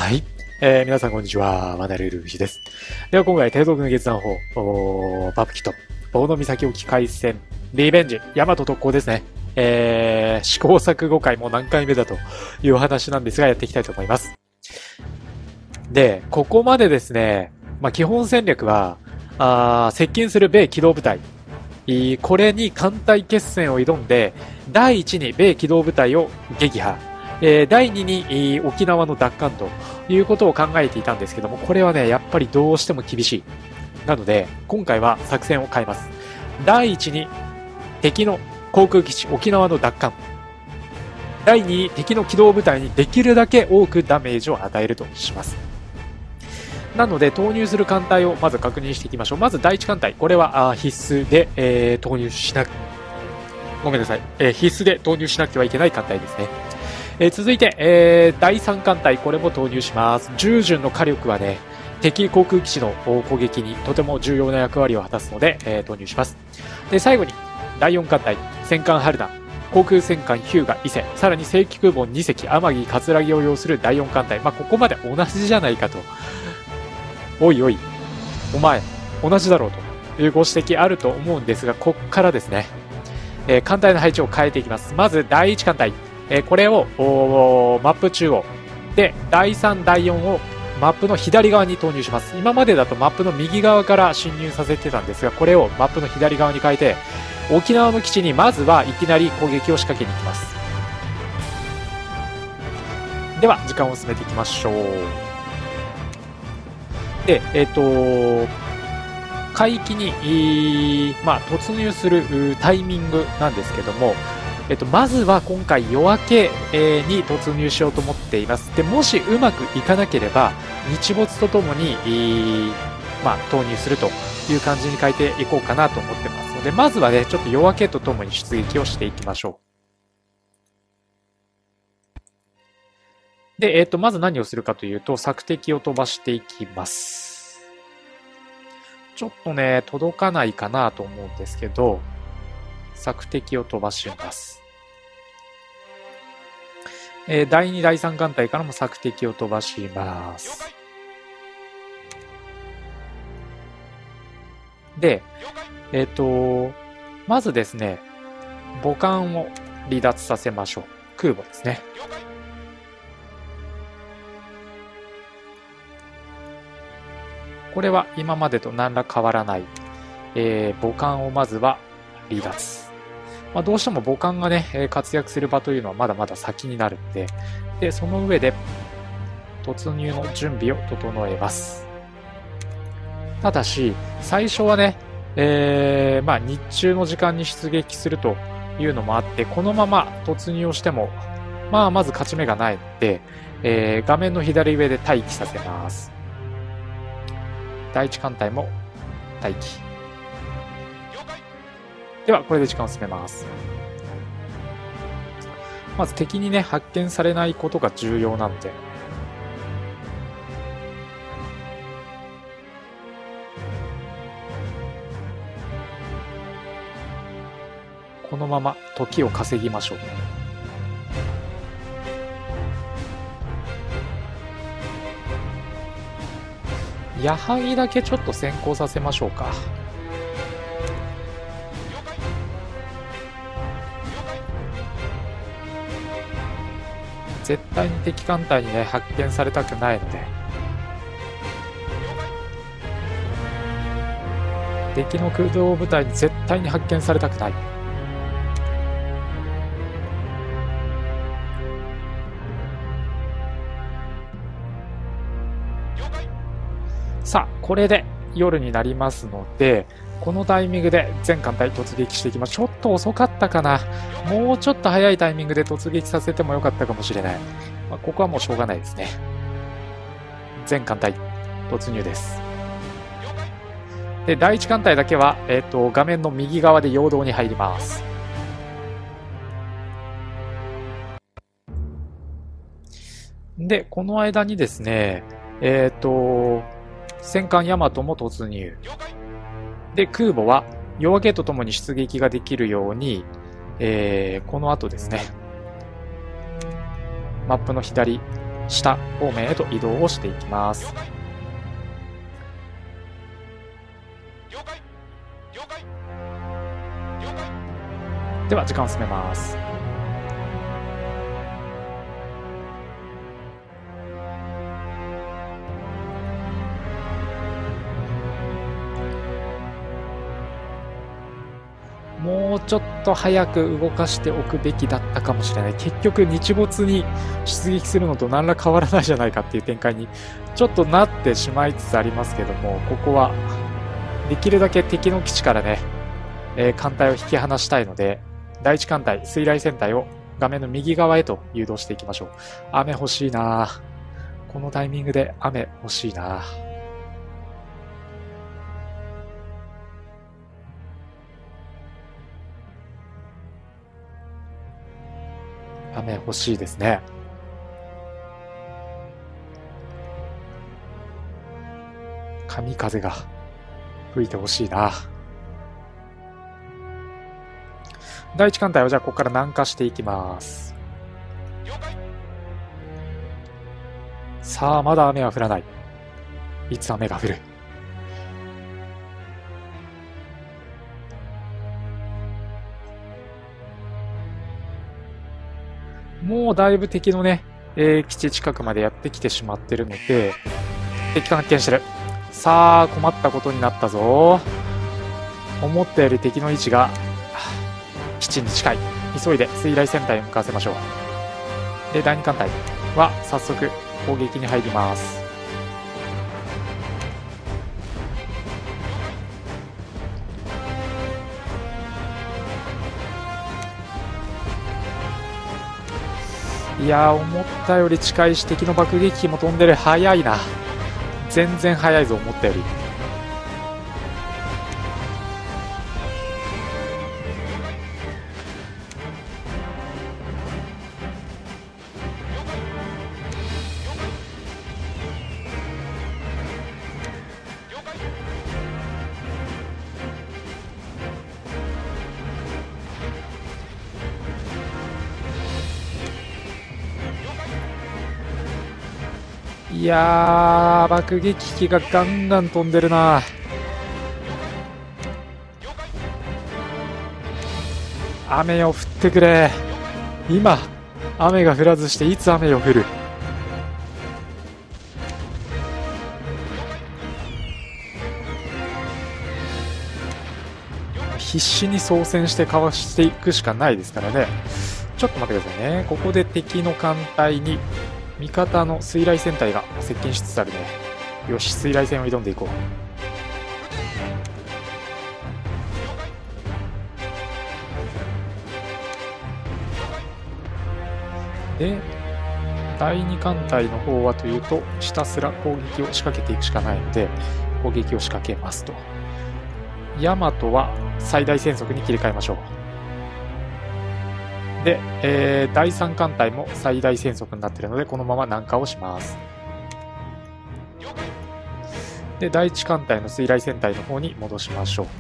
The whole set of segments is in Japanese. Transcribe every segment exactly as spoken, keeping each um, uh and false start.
はい。えー、皆さんこんにちは。ワナルルフィです。では今回、帝国の決断法、パプキと、大野岬沖海戦、リベンジ、ヤマト特攻ですね。えー、試行錯誤会もう何回目だというお話なんですが、やっていきたいと思います。で、ここまでですね、まあ、基本戦略は、あ接近する米機動部隊、これに艦隊決戦を挑んで、だいいちに米機動部隊を撃破、えー、だいにに沖縄の奪還ということを考えていたんですけども、これはね、やっぱりどうしても厳しい。なので、今回は作戦を変えます。だいいちに敵の航空基地沖縄の奪還。だいにに敵の機動部隊にできるだけ多くダメージを与えるとします。なので、投入する艦隊をまず確認していきましょう。まずだいいち艦隊。これは必須で、えー、投入しなく、ごめんなさい、えー。必須で投入しなくてはいけない艦隊ですね。えー、続いて、えー、だいさん艦隊。これも投入します。従順の火力はね、敵航空基地の攻撃にとても重要な役割を果たすので、えー、投入します。で、最後に、だいよん艦隊。戦艦春名。航空戦艦日向伊勢。さらに正規空母に隻。天城葛城を要するだいよん艦隊。まあ、ここまで同じじゃないかと。おいおい、お前、同じだろうというご指摘あると思うんですが、こっからですね、えー、艦隊の配置を変えていきます。まず、だいいち艦隊。えー、これをマップ中央。で、だいさん、だいよんをマップの左側に投入します。今までだとマップの右側から侵入させてたんですが、これをマップの左側に変えて、沖縄の基地にまずはいきなり攻撃を仕掛けに行きます。では、時間を進めていきましょう。で、えっと、海域に、まあ、突入するタイミングなんですけども、えっと、まずは今回夜明けに突入しようと思っています。で、もしうまくいかなければ、日没とともに、まあ、投入するという感じに変えていこうかなと思ってますので、まずはね、ちょっと夜明けとともに出撃をしていきましょう。で、えっと、まず何をするかというと、索敵を飛ばしていきます。ちょっとね、届かないかなと思うんですけど、索敵を飛ばします。えー、だいに、だいさん艦隊からも索敵を飛ばします。で、えっと、まずですね、母艦を離脱させましょう。空母ですね。これは今までと何ら変わらない、えー、母艦をまずは離脱。まあ、どうしても母艦がね、活躍する場というのはまだまだ先になるんで、で、その上で突入の準備を整えます。ただし、最初はね、えー、まあ日中の時間に出撃するというのもあって、このまま突入をしても、まあまず勝ち目がないので、えー、画面の左上で待機させます。だいいち艦隊も待機。では、これで時間を進めます。まず敵にね、発見されないことが重要なので、このまま時を稼ぎましょう。矢作だけちょっと先行させましょうか。絶対に敵艦隊にね、発見されたくないので、敵の空洞部隊に絶対に発見されたくない。さあ、これで夜になりますので、このタイミングで全艦隊突撃していきます。ちょっと遅かったかな。もうちょっと早いタイミングで突撃させてもよかったかもしれない。まあ、ここはもうしょうがないですね。全艦隊突入です。で、だいいち艦隊だけは、えっと、画面の右側で陽動に入ります。で、この間にですね、えっと、戦艦ヤマトも突入。で、空母は夜明けとともに出撃ができるように、えー、この後ですね、マップの左下方面へと移動をしていきます。では時間を進めます。もうちょっと早く動かしておくべきだったかもしれない。結局日没に出撃するのと何ら変わらないじゃないかっていう展開にちょっとなってしまいつつありますけども、ここはできるだけ敵の基地からね、えー、艦隊を引き離したいので、第一艦隊、水雷戦隊を画面の右側へと誘導していきましょう。雨欲しいな。このタイミングで雨欲しいな。雨欲しいですね。神風が吹いてほしいな。第一艦隊はじゃあここから南下していきます。さあまだ雨は降らない。いつ雨が降る。もうだいぶ敵のね、えー、基地近くまでやってきてしまってるので、敵艦発見してる。さあ困ったことになったぞ。思ったより敵の位置が基地に近い。急いで水雷戦隊を向かわせましょう。で、だいに艦隊は早速攻撃に入ります。いやー、思ったより近いし敵の爆撃機も飛んでる。早いな。全然早いぞ、思ったより。いやー、爆撃機がガンガン飛んでるな。雨を降ってくれ。今雨が降らずしていつ雨を降る。必死に操船してかわしていくしかないですからね。ちょっと待ってくださいね。ここで敵の艦隊に味方の水雷戦隊が接近しつつあるね。よし、水雷戦を挑んでいこう。で、だいに艦隊の方はというと、ひたすら攻撃を仕掛けていくしかないので、攻撃を仕掛けますと。ヤマトは最大戦速に切り替えましょう。で、えー、だいさん艦隊も最大戦速になっているので、このまま南下をします。で、だいいち艦隊の水雷戦隊の方に戻しましょう。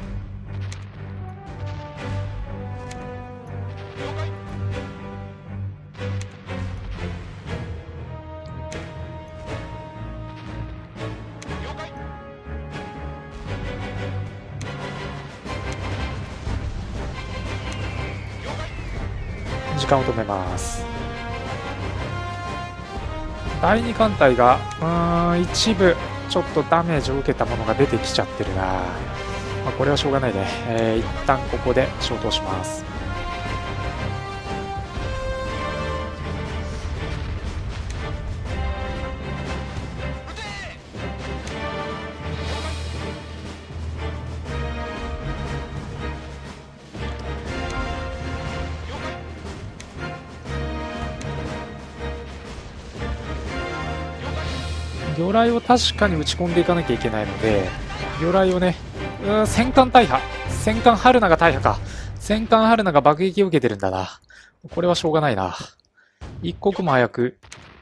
時間を止めます。だいに艦隊がうーん一部ちょっとダメージを受けたものが出てきちゃってるな。まあ、これはしょうがないね。えー、一旦ここで消灯します。魚雷を確かに打ち込んでいかなきゃいけないので、魚雷をね、うーん、戦艦大破。戦艦春菜が大破か。戦艦春菜が爆撃を受けてるんだな。これはしょうがないな。一刻も早く、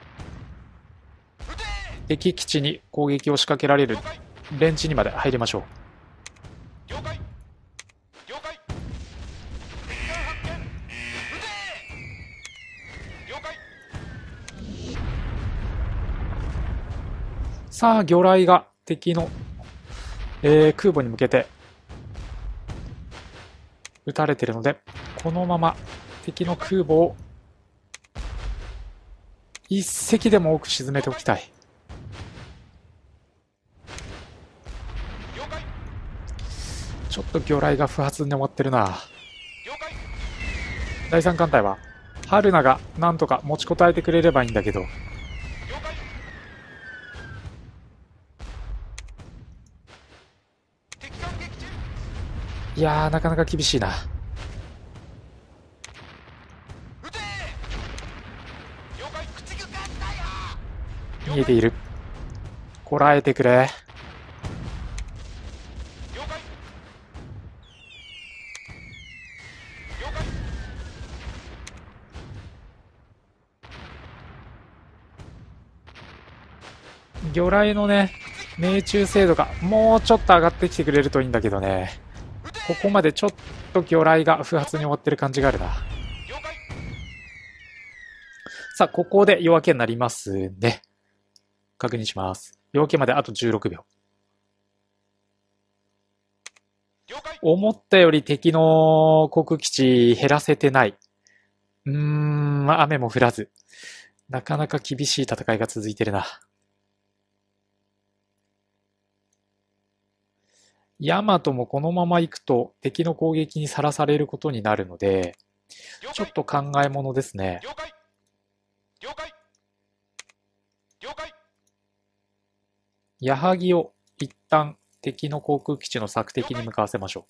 敵基地に攻撃を仕掛けられる連地にまで入りましょう。 さあ、魚雷が敵の、えー、空母に向けて撃たれてるので、このまま敵の空母を一隻でも多く沈めておきたい。ちょっと魚雷が不発に終わってるな。だいさん艦隊は春菜がなんとか持ちこたえてくれればいいんだけど、いやー、なかなか厳しいな。見えている。こらえてくれ。魚雷のね、命中精度がもうちょっと上がってきてくれるといいんだけどね。ここまでちょっと魚雷が不発に終わってる感じがあるな。さあ、ここで夜明けになりますね。確認します。夜明けまであとじゅうろくびょう。思ったより敵の航空基地減らせてない。うーん、雨も降らず。なかなか厳しい戦いが続いてるな。ヤマトもこのまま行くと敵の攻撃にさらされることになるので、ちょっと考えものですね。矢作を一旦敵の航空基地の索敵に向かわせましょ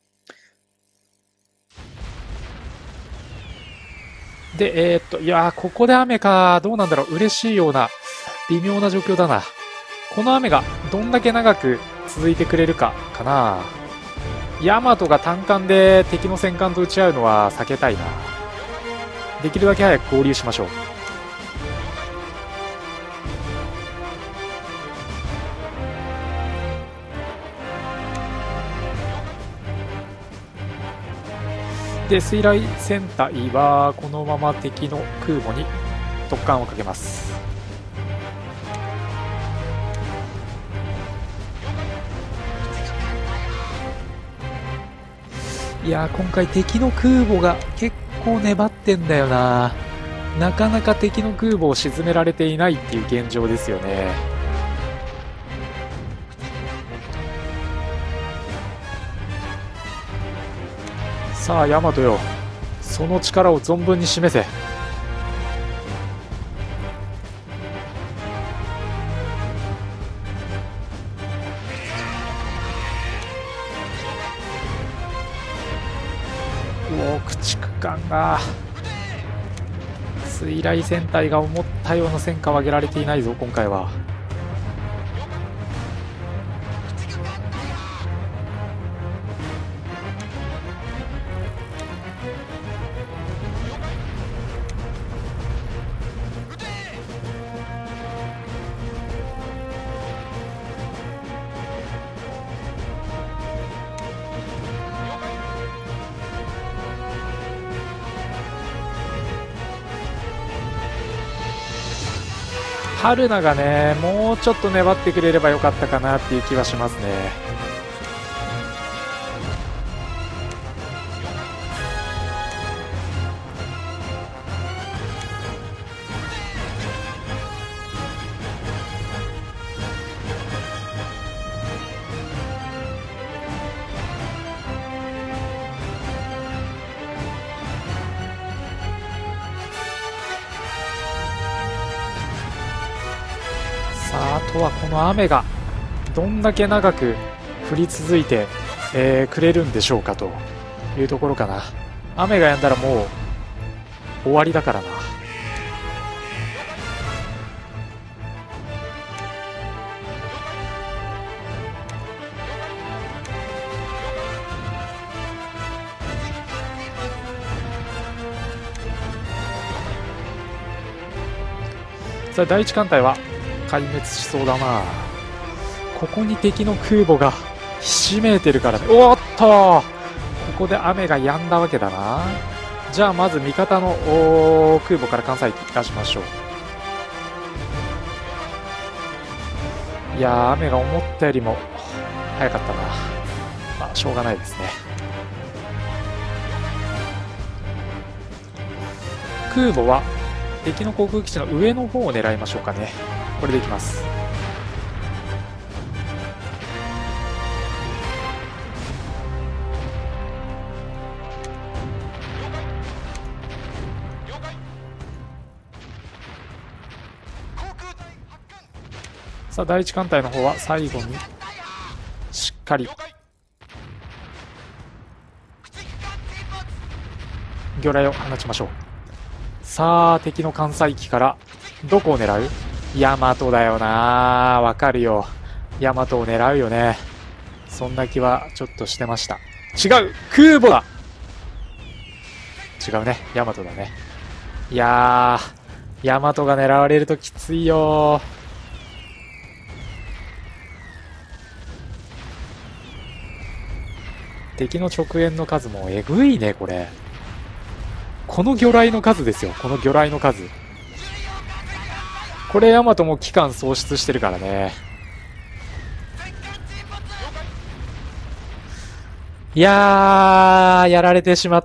う。で、えー、っと、いやー、ここで雨か。どうなんだろう。嬉しいような、微妙な状況だな。この雨がどんだけ長く続いてくれるかかな。ヤマトが単艦で敵の戦艦と撃ち合うのは避けたいな。できるだけ早く合流しましょう。で、水雷戦隊はこのまま敵の空母に突艦をかけます。いやー、今回敵の空母が結構粘ってんだよな。なかなか敵の空母を沈められていないっていう現状ですよね。さあ、ヤマトよ、その力を存分に示せ。駆逐艦が、水雷戦隊が思ったような戦果を上げられていないぞ今回は。春菜がね、もうちょっと粘ってくれればよかったかなっていう気はしますね。さあ、あとはこの雨がどんだけ長く降り続いて、えー、くれるんでしょうかというところかな。雨が止んだらもう終わりだからな。さあ、第一艦隊は壊滅しそうだな。ここに敵の空母がひしめいてるからね。おっと、ここで雨が止んだわけだな。じゃあまず味方の空母から艦載機出しましょう。 いやー、雨が思ったよりも早かったな。まあ、しょうがないですね。空母は敵の航空基地の上の方を狙いましょうかね。これでいきます。さあ、第一艦隊の方は最後にしっかり魚雷を放ちましょう。さあ、敵の艦載機からどこを狙う？ヤマトだよな。わかるよ。ヤマトを狙うよね。そんな気はちょっとしてました。違う、空母だ。違うね、ヤマトだね。いやー、ヤマトが狙われるときついよー。敵の直縁の数もえぐいね、これ。この魚雷の数ですよ、この魚雷の数。これヤマトも機関喪失してるからね。いやー、やられてしまった。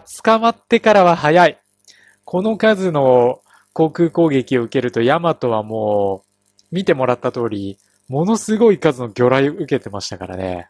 捕まってからは早い。この数の航空攻撃を受けるとヤマトはもう、見てもらった通り、ものすごい数の魚雷を受けてましたからね。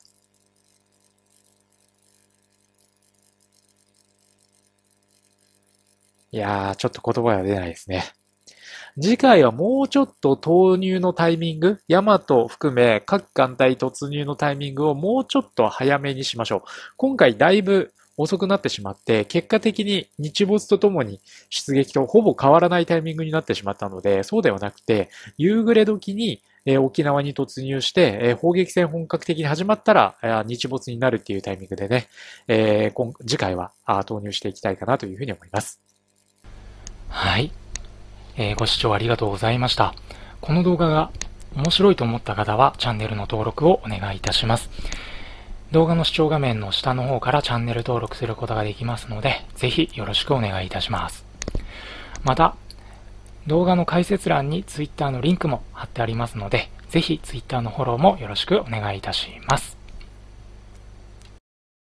いやー、ちょっと言葉が出ないですね。次回はもうちょっと投入のタイミング、ヤマト含め各艦隊突入のタイミングをもうちょっと早めにしましょう。今回だいぶ遅くなってしまって、結果的に日没とともに出撃とほぼ変わらないタイミングになってしまったので、そうではなくて、夕暮れ時にえー、沖縄に突入して、えー、砲撃戦本格的に始まったら、えー、日没になるっていうタイミングでね、えー、今次回はあ投入していきたいかなというふうに思います。 はい、えー、ご視聴ありがとうございました。この動画が面白いと思った方はチャンネルの登録をお願いいたします。動画の視聴画面の下の方からチャンネル登録することができますので、ぜひよろしくお願いいたします。また、動画の解説欄に ツイッター のリンクも貼ってありますので、ぜひ ツイッター のフォローもよろしくお願いいたします。